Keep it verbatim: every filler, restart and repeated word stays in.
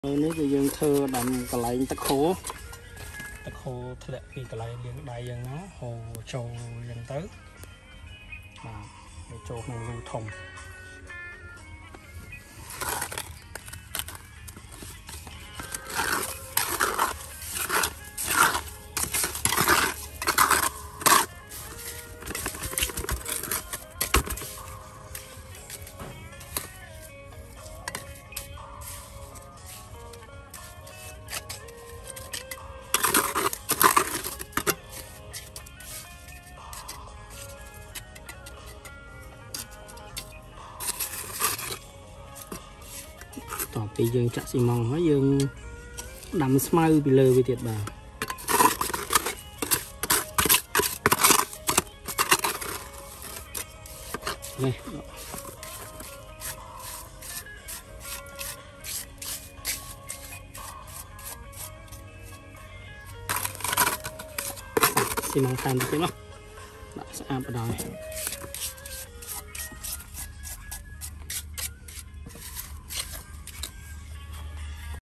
Nếu thì dương thơ đầm cả lại tắc khô tắc khô thật vì cả lại liền đại dân nó hồ trầu dân tới mà để trầu hàng lưu thôngต่อไปយើងចាក់ស៊ីម៉ងហើយយើងដាំស្មៅពីលើវាទៀតបាទនេះស៊ីម៉ងថែមទៀតមកដាក់ស្អាតបណ្ដោយ